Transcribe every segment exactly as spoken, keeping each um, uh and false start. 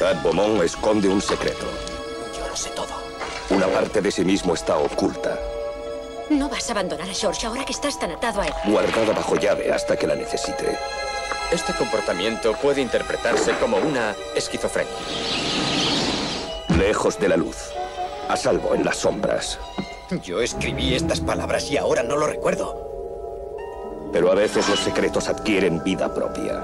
Thad Beaumont esconde un secreto. Yo lo sé todo. Una parte de sí mismo está oculta. No vas a abandonar a George ahora que estás tan atado a él. Guardada bajo llave hasta que la necesite. Este comportamiento puede interpretarse como una esquizofrenia. Lejos de la luz. A salvo en las sombras. Yo escribí estas palabras y ahora no lo recuerdo. Pero a veces los secretos adquieren vida propia.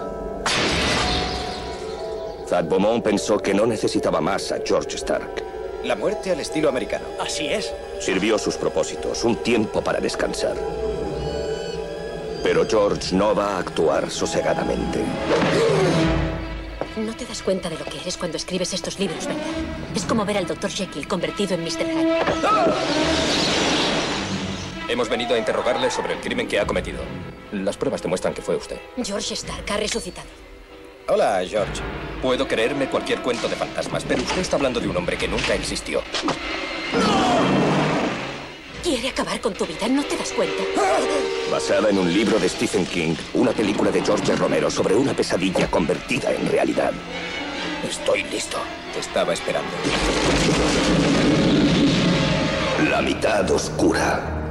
Thad Beaumont pensó que no necesitaba más a George Stark. La muerte al estilo americano. Así es. Sirvió sus propósitos, un tiempo para descansar. Pero George no va a actuar sosegadamente. No te das cuenta de lo que eres cuando escribes estos libros, ¿verdad? Es como ver al doctor Jekyll convertido en mister Hyde. Hemos venido a interrogarle sobre el crimen que ha cometido. Las pruebas demuestran que fue usted. George Stark ha resucitado. Hola, George. Puedo creerme cualquier cuento de fantasmas, pero usted está hablando de un hombre que nunca existió. Quiere acabar con tu vida, ¿no te das cuenta? Basada en un libro de Stephen King, una película de George Romero sobre una pesadilla convertida en realidad. Estoy listo. Te estaba esperando. La mitad oscura.